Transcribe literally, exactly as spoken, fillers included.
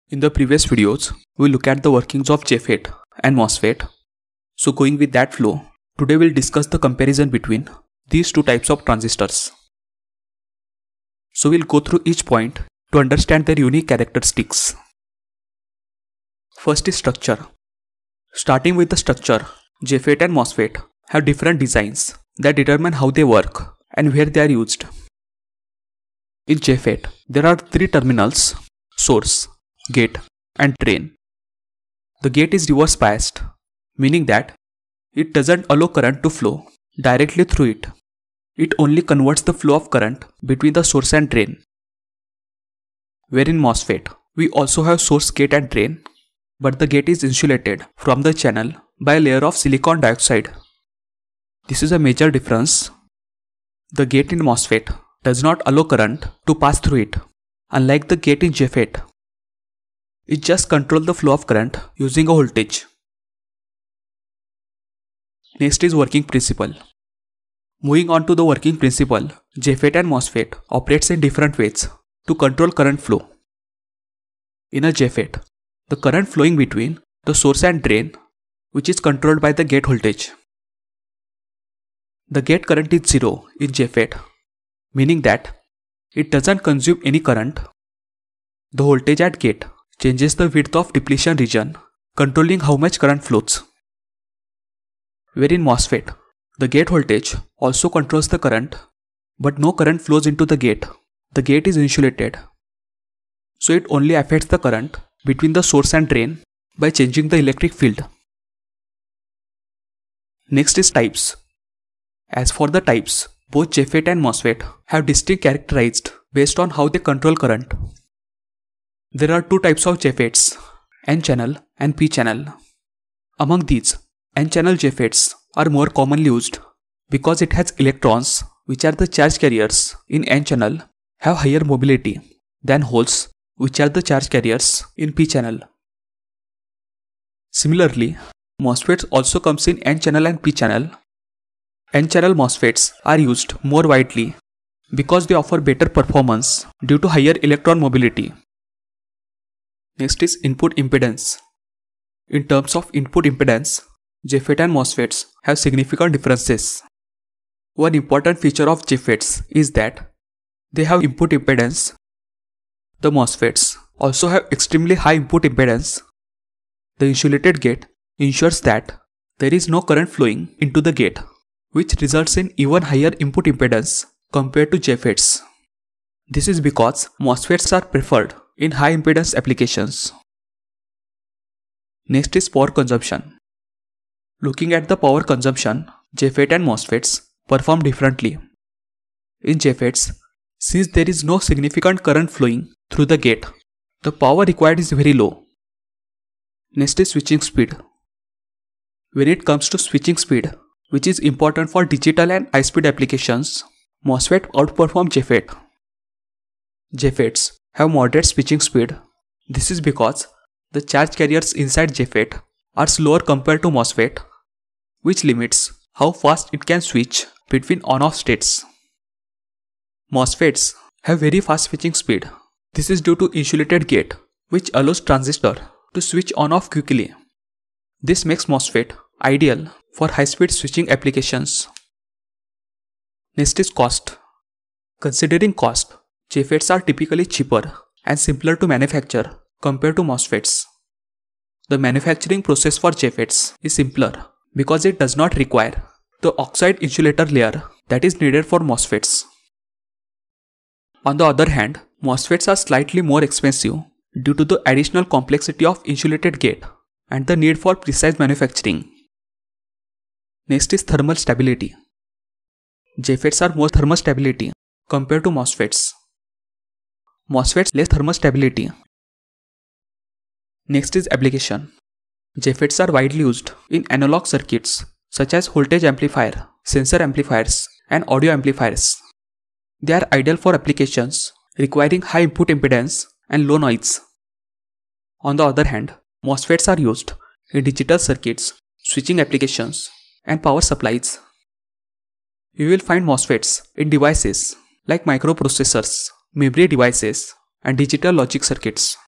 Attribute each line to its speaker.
Speaker 1: In the previous videos, we look at the workings of J F E T and MOSFET. So going with that flow, today we'll discuss the comparison between these two types of transistors. So we'll go through each point to understand their unique characteristics. First is structure. Starting with the structure, J F E T and MOSFET have different designs that determine how they work and where they are used. In J F E T, there are three terminals: source, gate, and drain. The gate is reverse biased, meaning that it doesn't allow current to flow directly through it. It only converts the flow of current between the source and drain. Where in MOSFET, we also have source, gate, and drain, but the gate is insulated from the channel by a layer of silicon dioxide. This is a major difference. The gate in MOSFET does not allow current to pass through it, unlike the gate in J F E T. It just controls the flow of current using a voltage. Next is working principle. Moving on to the working principle, J F E T and MOSFET operates in different ways to control current flow. In a J F E T, the current flowing between the source and drain, which is controlled by the gate voltage. The gate current is zero in J F E T, meaning that it doesn't consume any current. The voltage at gate changes the width of depletion region, controlling how much current flows. Where in MOSFET, the gate voltage also controls the current, but no current flows into the gate. The gate is insulated, so it only affects the current between the source and drain by changing the electric field. Next is types. As for the types, both J F E T and MOSFET have distinct characterized based on how they control current. There are two types of J F E Ts, N-channel and P-channel. Among these, N-channel J F E Ts are more commonly used because it has electrons, which are the charge carriers in N-channel, have higher mobility than holes, which are the charge carriers in P-channel. Similarly, MOSFETs also comes in N-channel and P-channel. N-channel MOSFETs are used more widely because they offer better performance due to higher electron mobility. Next is input impedance. In terms of input impedance, J F E T and MOSFETs have significant differences. One important feature of J F E Ts is that they have input impedance. The MOSFETs also have extremely high input impedance. The insulated gate ensures that there is no current flowing into the gate, which results in even higher input impedance compared to J F E Ts. This is because MOSFETs are preferred in high impedance applications. Next is power consumption. Looking at the power consumption, J F E T and MOSFETs perform differently. In J F E Ts, since there is no significant current flowing through the gate, the power required is very low. Next is switching speed. When it comes to switching speed, which is important for digital and high-speed applications, MOSFET outperform J F E T. J F E Ts have moderate switching speed. This is because the charge carriers inside J F E T are slower compared to MOSFET, which limits how fast it can switch between on-off states. MOSFETs have very fast switching speed. This is due to insulated gate, which allows transistor to switch on-off quickly. This makes MOSFET ideal for high-speed switching applications. Next is cost. Considering cost, J F E Ts are typically cheaper and simpler to manufacture compared to MOSFETs. The manufacturing process for J F E Ts is simpler because it does not require the oxide insulator layer that is needed for MOSFETs. On the other hand, MOSFETs are slightly more expensive due to the additional complexity of insulated gate and the need for precise manufacturing. Next is thermal stability. J F E Ts are more thermal stability compared to MOSFETs. MOSFETs less thermal stability. Next is application. J F E Ts are widely used in analog circuits such as voltage amplifier, sensor amplifiers, and audio amplifiers. They are ideal for applications requiring high input impedance and low noise. On the other hand, MOSFETs are used in digital circuits, switching applications, and power supplies. You will find MOSFETs in devices like microprocessors, memory devices, and digital logic circuits.